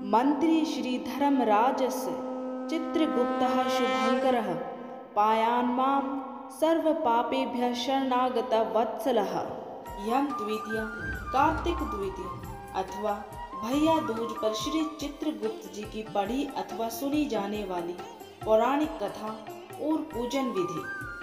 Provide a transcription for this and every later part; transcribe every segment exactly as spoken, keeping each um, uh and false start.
मंत्री श्रीधर्मराजस्य चित्रगुप्तः शुभंकरः पायान् मां सर्वपापेभ्यः शरणागतः वत्सलः। यम द्वितीया, कार्तिक द्वितीया अथवा भैया दूज पर श्री चित्रगुप्त जी की पढ़ी अथवा सुनी जाने वाली पौराणिक कथा और पूजन विधि।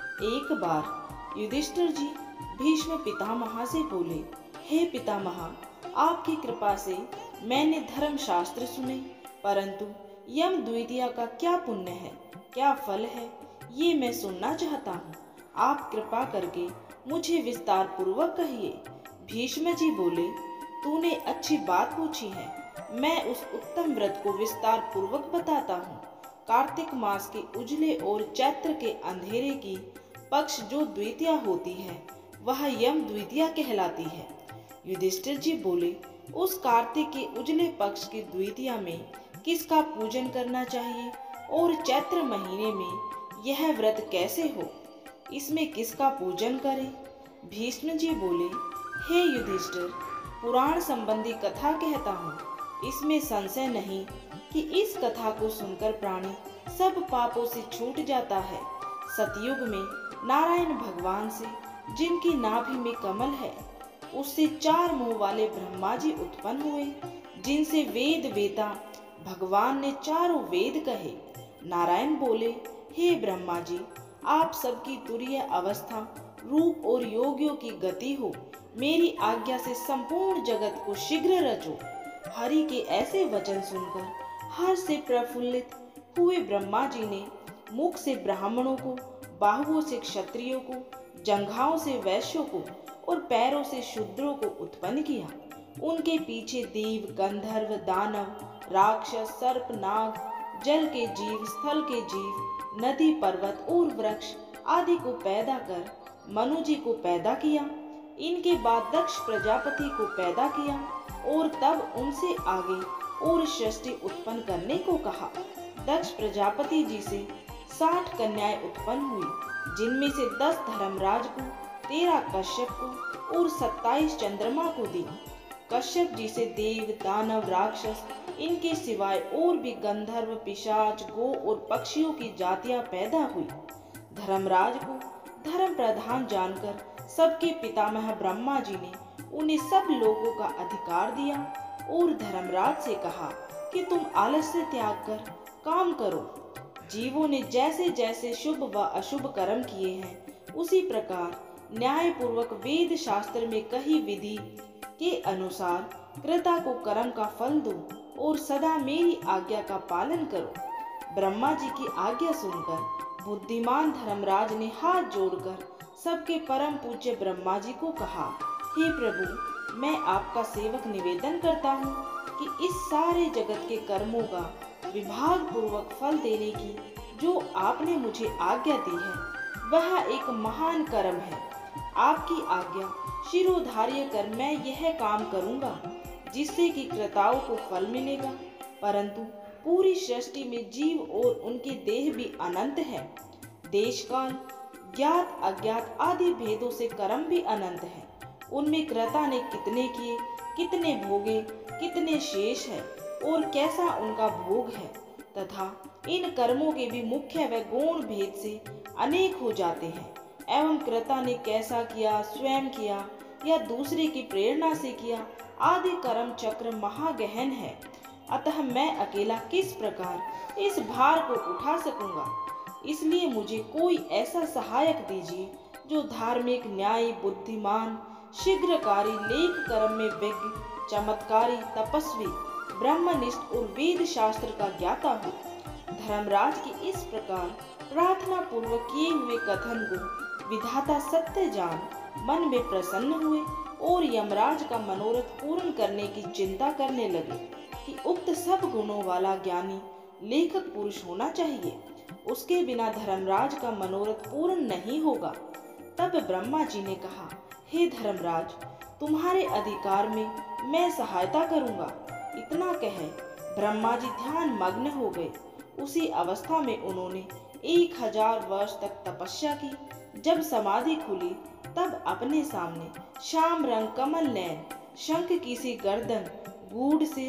एक बार युधिष्ठिर जी भीष्म पितामह से बोले, हे पितामह, आपकी कृपा से मैंने धर्म शास्त्र सुने, परंतु यम द्वितीया का क्या पुण्य है, क्या फल है, ये मैं सुनना चाहता हूँ। आप कृपा करके मुझे विस्तार पूर्वक कहिए। भीष्म जी बोले, तूने अच्छी बात पूछी है, मैं उस उत्तम व्रत को विस्तार पूर्वक बताता हूँ। कार्तिक मास के उजले और चैत्र के अंधेरे की पक्ष जो द्वितीया होती है वह यम द्वितीया कहलाती है। युधिष्ठिर जी बोले, उस कार्तिक के उजले पक्ष की द्वितीया में किसका पूजन करना चाहिए और चैत्र महीने में यह व्रत कैसे हो, इसमें किसका पूजन करें? भीष्म जी बोले, हे युधिष्ठिर, पुराण संबंधी कथा कहता हूँ, इसमें संशय नहीं कि इस कथा को सुनकर प्राणी सब पापों से छूट जाता है। सतयुग में नारायण भगवान से, जिनकी नाभि में कमल है, उससे चार मुंह वाले ब्रह्मा जी उत्पन्न हुए, जिनसे वेद वेता भगवान ने चारों वेद कहे। नारायण बोले, हे ब्रह्मा जी, आप सबकी तुरीय अवस्था, रूप और योगियों की गति हो, मेरी आज्ञा से संपूर्ण जगत को शीघ्र रचो। हरि के ऐसे वचन सुनकर हर्ष से प्रफुल्लित हुए ब्रह्मा जी ने मुख से ब्राह्मणों को, बाहुओं से क्षत्रियों को, जंघाओं से वैश्यों को और पैरों से शूद्रों को उत्पन्न किया। उनके पीछे देव, गंधर्व, दानव, राक्षस, सर्प, नाग, जल के जीव, स्थल के जीव, नदी, पर्वत और वृक्ष आदि को पैदा कर मनु जी को पैदा किया। इनके बाद दक्ष प्रजापति को पैदा किया और तब उनसे आगे और सृष्टि उत्पन्न करने को कहा। दक्ष प्रजापति जी से साठ कन्याएं उत्पन्न हुई, जिनमें से दस धर्मराज को, तेरह कश्यप को और सत्ताईस चंद्रमा को दी। कश्यप जी से देव, दानव, राक्षस, इनके सिवाय और भी गंधर्व, पिशाच, गो और पक्षियों की जातियां पैदा हुई। धर्मराज को धर्म प्रधान जानकर सबके पितामह ब्रह्मा जी ने उन्हें सब लोगों का अधिकार दिया और धर्मराज से कहा कि तुम आलस्य त्याग कर काम करो। जीवों ने जैसे जैसे शुभ व अशुभ कर्म किए हैं, उसी प्रकार न्याय पूर्वक वेद शास्त्र में कही विधि के अनुसार कृता को कर्म का फल दो और सदा मेरी आज्ञा का पालन करो। ब्रह्मा जी की आज्ञा सुनकर बुद्धिमान धर्मराज ने हाथ जोड़कर सबके परम पूज्य ब्रह्मा जी को कहा, हे प्रभु, मैं आपका सेवक निवेदन करता हूँ कि इस सारे जगत के कर्मों का विभाग पूर्वक फल देने की जो आपने मुझे आज्ञा दी है, वह एक महान कर्म है। आपकी आज्ञा शिरोधार्य कर मैं यह काम करूँगा, जिससे कि कृताओं को फल मिलेगा, परंतु पूरी सृष्टि में जीव और उनके देह भी अनंत है। देश काल, ज्ञात अज्ञात आदि भेदों से कर्म भी अनंत है। उनमें कृता ने कितने किए, कितने भोगे, कितने शेष है और कैसा उनका भोग है, तथा इन कर्मों के भी मुख्य व गौण भेद से अनेक हो जाते हैं। एवं कृता ने कैसा किया, स्वयं किया या दूसरे की प्रेरणा से किया, आदि कर्म चक्र महागहन है। अतः मैं अकेला किस प्रकार इस भार को उठा सकूंगा। इसलिए मुझे कोई ऐसा सहायक दीजिए जो धार्मिक, न्यायी, बुद्धिमान, शीघ्रकारी, लेख कर्म में विज्ञ, चमत्कारी, तपस्वी, ब्रह्मनिष्ठ और वेद शास्त्र का ज्ञाता हो। धर्मराज की इस प्रकार प्रार्थना पूर्वक किए हुए कथन को विधाता सत्य जान मन में प्रसन्न हुए और यमराज का मनोरथ पूर्ण करने की चिंता करने लगे कि उक्त सब गुणों वाला ज्ञानी लेखक पुरुष होना चाहिए, उसके बिना धर्मराज का मनोरथ पूर्ण नहीं होगा। तब ब्रह्मा जी ने कहा, हे धर्मराज, तुम्हारे अधिकार में मैं सहायता करूंगा। इतना कहे ब्रह्मा जी ध्यान मग्न हो गए। उसी अवस्था में उन्होंने एक हजार वर्ष तक तपस्या की। जब समाधि खुली तब अपने सामने श्याम रंग, कमल नयन, शंख की सी गर्दन, गूढ़ सिर,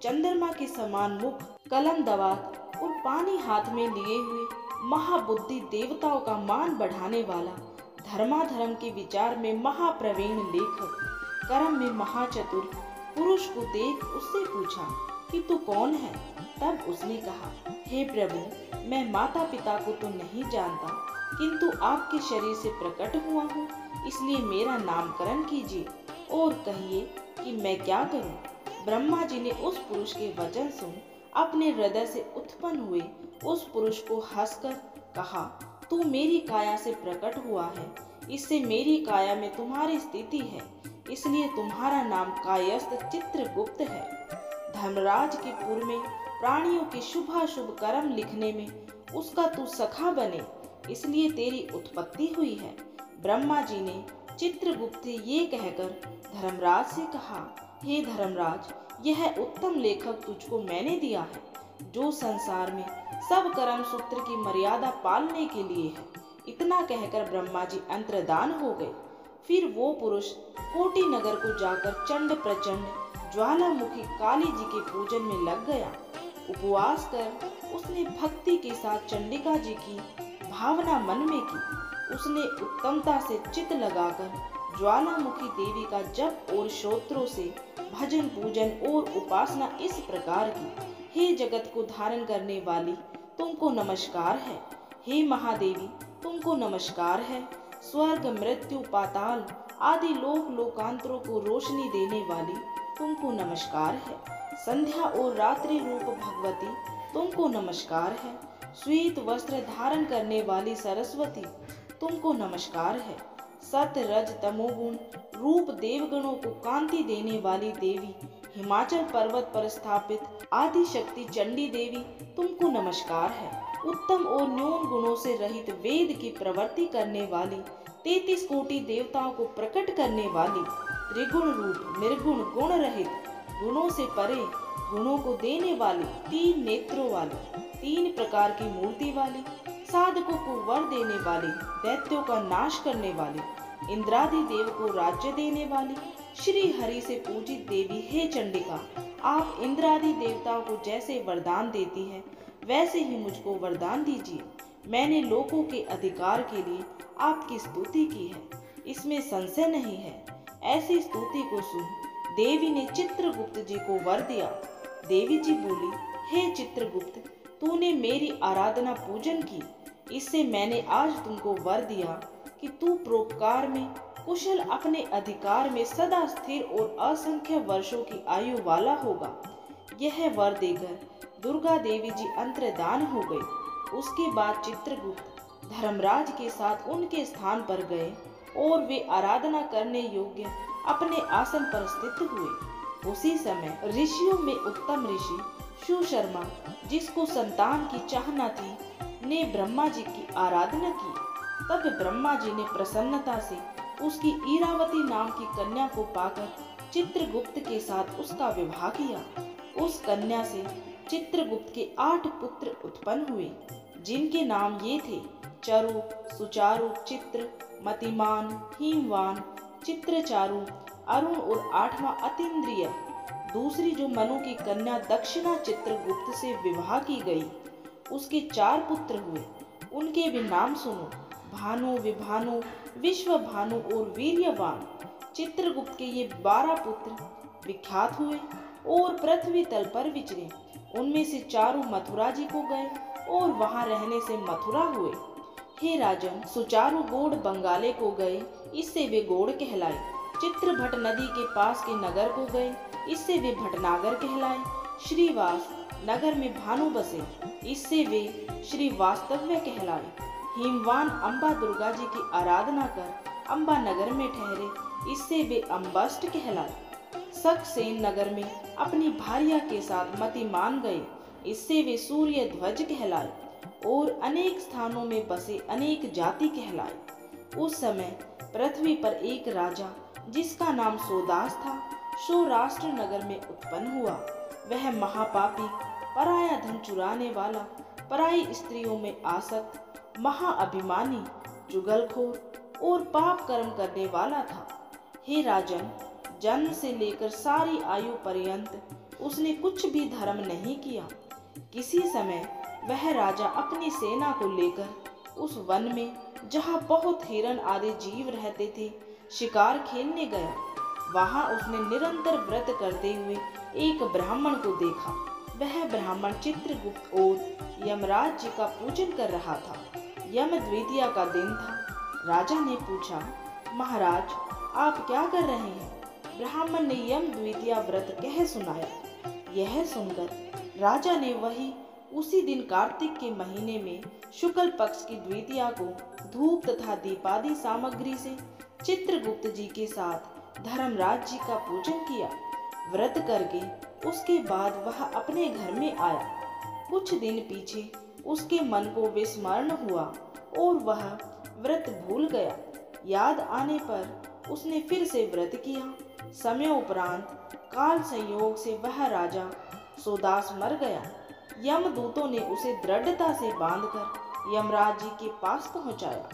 चंद्रमा के समान मुख, कलम दवात और पानी हाथ में लिए हुए महाबुद्धि, देवताओं का मान बढ़ाने वाला, धर्माधर्म के विचार में महाप्रवीण लेखक, कर्म में महाचतुर पुरुष को देख उससे पूछा कि तू कौन है। तब उसने कहा, हे प्रभु, मैं माता पिता को तो नहीं जानता, किंतु आपके शरीर से प्रकट हुआ हूँ, इसलिए मेरा नामकरण कीजिए और कहिए कि मैं क्या करूँ। ब्रह्मा जी ने उस पुरुष के वचन सुन अपने हृदय से उत्पन्न हुए उस पुरुष को हंसकर कहा, तू मेरी काया से प्रकट हुआ है, इससे मेरी काया में तुम्हारी स्थिति है, इसलिए तुम्हारा नाम कायस्थ चित्रगुप्त है। धर्मराज के पुर में प्राणियों के शुभाशुभ कर्म लिखने में उसका तू सखा बने, इसलिए तेरी उत्पत्ति हुई है। ब्रह्मा जी ने चित्रगुप्त ये कहकर धर्मराज से कहा, हे धर्मराज, यह उत्तम लेखक तुझको मैंने दिया है, जो संसार में सब कर्म सूत्र की मर्यादा पालने के लिए है। इतना कहकर ब्रह्मा जी अंतर्धान हो गए। फिर वो पुरुष कोटि नगर को जाकर चंड प्रचंड ज्वालामुखी काली जी के पूजन में लग गया। उपवास कर उसने भक्ति के साथ चंडिका जी की भावना मन में की। उसने उत्तमता से चित लगाकर ज्वालामुखी देवी का जप और श्रोत्रों से भजन पूजन और उपासना इस प्रकार की, हे जगत को धारण करने वाली, तुमको नमस्कार है। हे महादेवी, तुमको नमस्कार है। स्वर्ग मृत्यु पाताल आदि लोक लोकांतरों को रोशनी देने वाली, तुमको नमस्कार है। संध्या और रात्रि रूप भगवती, तुमको नमस्कार है। श्वेत वस्त्र धारण करने वाली सरस्वती, तुमको नमस्कार है। सत रज तमोगुण रूप देवगणों को कांति देने वाली देवी, हिमाचल पर्वत पर स्थापित आदि शक्ति चंडी देवी, तुमको नमस्कार है। उत्तम और न्यून गुणों से रहित वेद की प्रवृत्ति करने वाली, तैतीस कोटि देवताओं को प्रकट करने वाली, त्रिगुण रूप निर्गुण गुण रहित, गुणों से परे गुणों को देने वाली, तीन नेत्रों वाली, तीन प्रकार की मूर्ति वाली, साधकों को वर देने वाली, दैत्यों का नाश करने वाली, इंद्रादि देव को राज्य देने वाली, श्री हरि से पूजित देवी, हे चंडिका, आप इंद्रादि देवताओं को जैसे वरदान देती है, वैसे ही मुझको वरदान दीजिए। मैंने लोगों के अधिकार के लिए आपकी स्तुति की है, इसमें संशय नहीं है। ऐसी स्तुति को सुन देवी ने चित्रगुप्त जी को वर दिया। देवी जी बोली, हे चित्रगुप्त, तूने मेरी आराधना पूजन की, इससे मैंने आज तुमको वर दिया कि तू परोपकार में कुशल, अपने अधिकार में सदा स्थिर और असंख्य वर्षों की आयु वाला होगा। यह वर देकर दुर्गा देवी जी अंतर्धान हो गई। उसके बाद चित्रगुप्त धर्मराज के साथ उनके स्थान पर गए और वे आराधना करने योग्य अपने आसन पर स्थित हुए। उसी समय ऋषियों में उत्तम ऋषि सुशर्मा, जिसको संतान की चाहना थी, ने ब्रह्मा जी की आराधना की। तब ब्रह्मा जी ने प्रसन्नता से उसकी ईरावती नाम की कन्या को पाकर चित्रगुप्त के साथ उसका विवाह किया। उस कन्या से चित्रगुप्त के आठ पुत्र उत्पन्न हुए, जिनके नाम ये थे: चरु, सुचारु, चित्र, मतिमान, हिमवान, चित्रचारु, अरुण और आठवां अतीन्द्रिय। दूसरी जो मनु की कन्या दक्षिणा चित्रगुप्त से विवाह की गई, उसके चार पुत्र हुए। उनके भी नाम सुनो: भानु, विभानु, विश्वभानु और वीर्यवान। चित्रगुप्त के ये बारह पुत्र विख्यात हुए और पृथ्वी तल पर विचरे। उनमें से चारों मथुरा जी को गए और वहां रहने से मथुरा हुए। हे राजन, सुचारु गोड़ बंगाले को गए, इससे वे गोड़ कहलाए। चित्रभट नदी के पास के नगर को गए, इससे वे भटनागर कहलाए। श्रीवास नगर में भानु बसे, इससे वे श्री वास्तव्य कहलाए। हिमवान अम्बा दुर्गा जी की आराधना कर अम्बा नगर में ठहरे, इससे वे अम्बस्ट कहलाए। सक्सेन नगर में अपनी भार्या के साथ मतिमान गए, इससे वे सूर्य ध्वज कहलाए। और अनेक स्थानों में बसे अनेक जाति कहलाए। उस समय पृथ्वी पर एक राजा, जिसका नाम सोदास था, सौराष्ट्र नगर में उत्पन्न हुआ। वह महापापी, पराया धन चुराने वाला, पराई स्त्रियों में आसक्त, महाअभिमानी, जुगलखोर और पाप कर्म करने वाला था। हे राजन, जन्म से लेकर सारी आयु पर्यंत उसने कुछ भी धर्म नहीं किया। किसी समय वह राजा अपनी सेना को लेकर उस वन में, जहाँ बहुत हिरण आदि जीव रहते थे, शिकार खेलने गया। वहां उसने निरंतर व्रत करते हुए एक ब्राह्मण को देखा। वह ब्राह्मण चित्रगुप्त और यमराज जी का पूजन कर रहा था। यम द्वितीया का दिन था। राजा ने पूछा, महाराज आप क्या कर रहे हैं? ब्राह्मण ने यम द्वितीया व्रत कह सुनाया। यह सुनकर राजा ने वही उसी दिन कार्तिक के महीने में शुक्ल पक्ष की द्वितीया को धूप तथा दीपादि सामग्री से चित्रगुप्त जी के साथ धर्मराज जी का पूजन किया। व्रत करके उसके बाद वह अपने घर में आया। कुछ दिन पीछे उसके मन को विस्मरण हुआ और वह व्रत भूल गया। याद आने पर उसने फिर से व्रत किया। समय उपरांत काल संयोग से वह राजा सोदास मर गया। यमदूतों ने उसे दृढ़ता से बांधकर यमराज जी के पास पहुंचाया।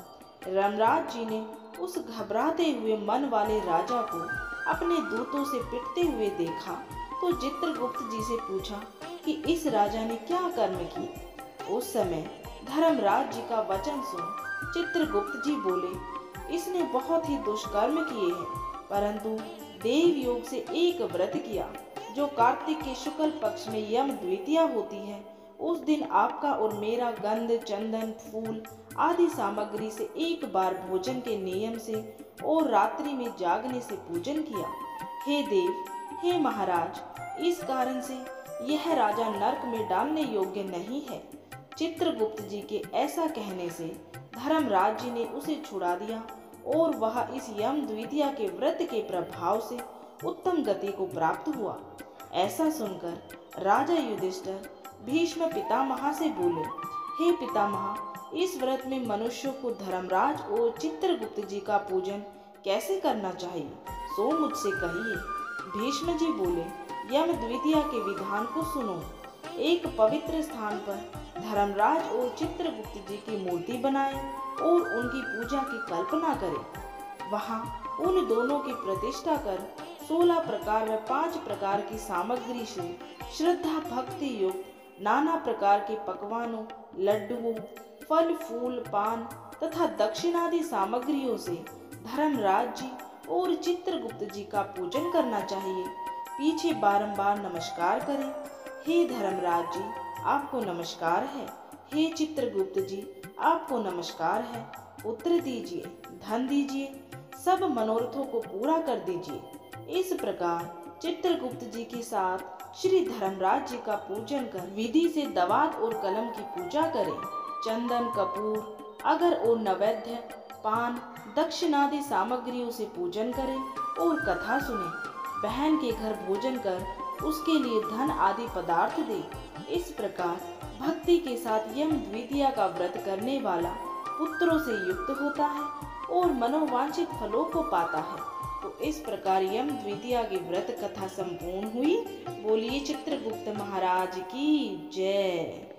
यमराज जी ने उस घबराते हुए मन वाले राजा को अपने दूतों से पिटते हुए देखा तो चित्रगुप्त जी से पूछा कि इस राजा ने क्या कर्म किए। उस समय धर्मराज जी का वचन सुन चित्रगुप्त जी बोले, इसने बहुत ही दुष्कर्म किए हैं, परंतु देव योग से एक व्रत किया जो कार्तिक के शुक्ल पक्ष में यम द्वितीया होती है। उस दिन आपका और मेरा गंध, चंदन, फूल आदि सामग्री से एक बार भोजन के नियम से और रात्रि में जागने से पूजन किया। हे देव, हे महाराज, इस कारण से यह राजा नरक में डालने योग्य नहीं है। चित्रगुप्त जी के ऐसा कहने से धर्मराज जी ने उसे छुड़ा दिया और वह इस यम द्वितीया के व्रत के प्रभाव से उत्तम गति को प्राप्त हुआ। ऐसा सुनकर राजा युधिष्ठिर भीष्म पितामह से बोले, हे पितामह, इस व्रत में मनुष्यों को धर्मराज और चित्रगुप्त जी का पूजन कैसे करना चाहिए, सो मुझसे कहिए। भीष्म जी बोले, यम द्वितीया के विधान को सुनो। एक पवित्र स्थान पर धर्मराज और चित्रगुप्त जी की मूर्ति बनाएं और उनकी पूजा की कल्पना करें। वहां उन दोनों की प्रतिष्ठा कर सोलह प्रकार व पांच प्रकार की सामग्री से श्रद्धा भक्ति युक्त नाना प्रकार के पकवानों, लड्डुओं, फल फूल, पान तथा दक्षिणादि सामग्रियों से धर्मराज जी और चित्रगुप्त जी का पूजन करना चाहिए। पीछे बारंबार नमस्कार करें। हे धर्मराज जी, आपको नमस्कार है। हे चित्रगुप्त जी, आपको नमस्कार है। पुत्र दीजिए, धन दीजिए, सब मनोरथों को पूरा कर दीजिए। इस प्रकार चित्रगुप्त जी के साथ श्री धर्मराज जी का पूजन कर विधि से दवात और कलम की पूजा करें। चंदन, कपूर, अगर और नैवेद्य, पान, दक्षिणादि सामग्रियों से पूजन करें और कथा सुने। बहन के घर भोजन कर उसके लिए धन आदि पदार्थ दे। इस प्रकार भक्ति के साथ यम द्वितीया का व्रत करने वाला पुत्रों से युक्त होता है और मनोवांछित फलों को पाता है। तो इस प्रकार यम द्वितीया की व्रत कथा संपूर्ण हुई। बोलिए चित्रगुप्त महाराज की जय।